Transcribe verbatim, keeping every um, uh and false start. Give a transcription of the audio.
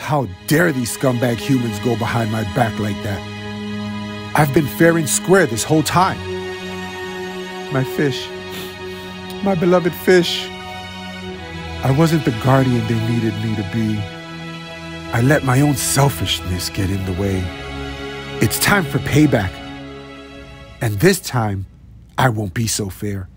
How dare these scumbag humans go behind my back like that? I've been fair and square this whole time. My fish. My beloved fish. I wasn't the guardian they needed me to be. I let my own selfishness get in the way. It's time for payback. And this time, I won't be so fair.